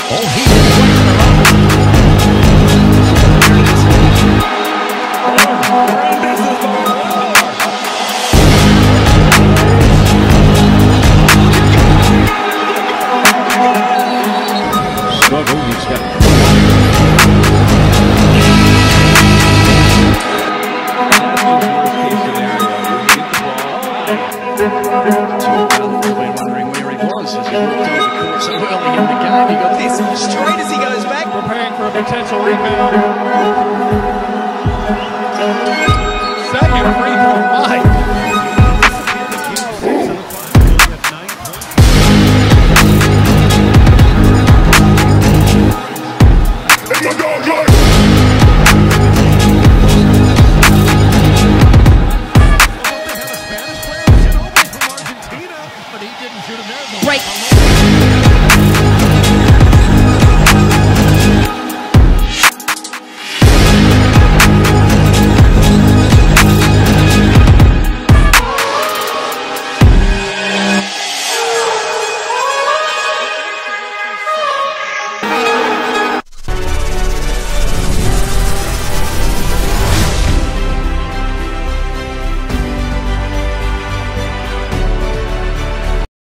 Oh, he's playing the struggle, he's got wondering where he was as he walked over the court so early in the game. He got this straight as he goes back, preparing for a potential rebound. Second free throw, Mike.